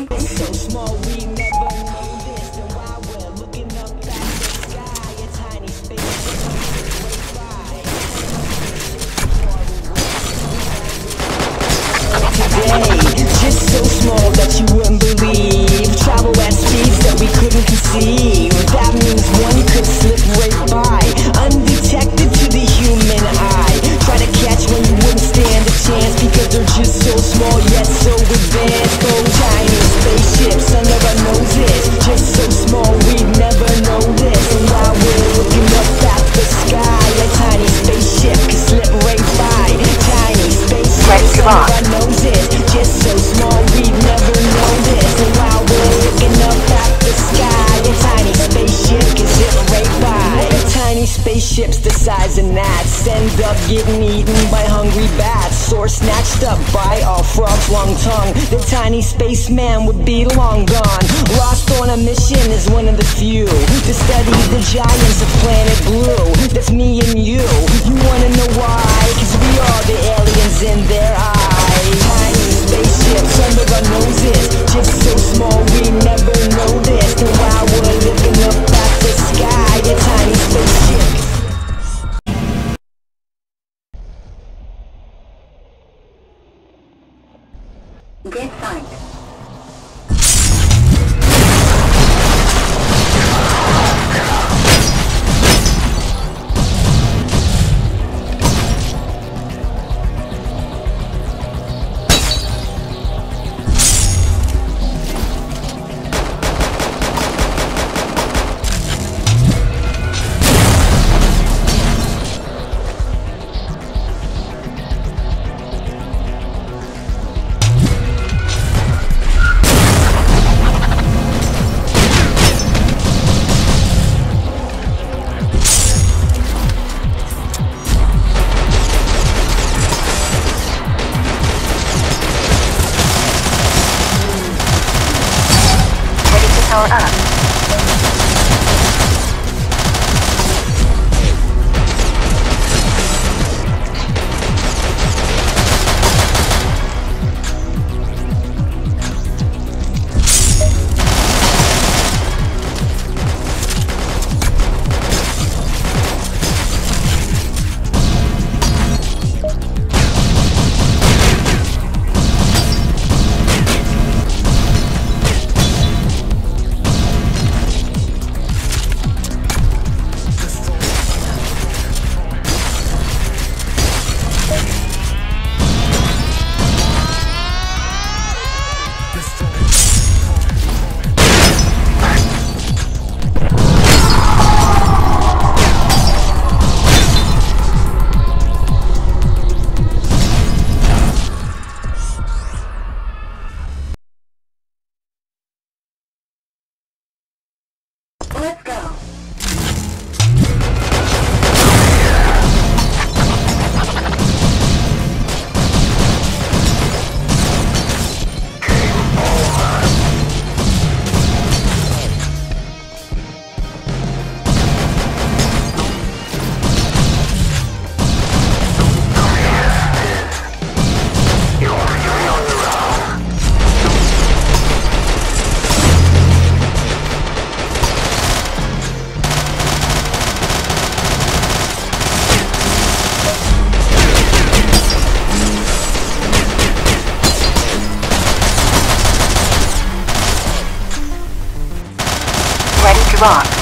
So small we never noticed, and while we're looking up at the sky, a tiny space today, just so small that you wouldn't believe. Travel at speeds that we couldn't conceive. That means one could slip right by, undetected to the human eye. Try to catch when you wouldn't stand a chance, because they're just so small yet so advanced. Oh, tiny spaceships under our noses, just so small we'd never notice. And while we're looking up at the sky, a tiny spaceship could slip right by. Tiny spaceships under our noses, just so small we'd never notice. And while we're looking up at the sky, a tiny spaceship could zip right by. Tiny spaceships the size of gnats end up getting eaten by hungry bats, or snatched up by a frog's long tongue. The tiny spaceman would be long gone, lost on a mission as one of the few to study the giants of planet Blue. That's me and you. You wanna know why? 'Cause we are the aliens in their eyes. Tiny spaceships under our noses, just so small we never noticed. And while we're looking up at the sky, a tiny spaceship. Get signed. Power up. Let's go. Ready to rock.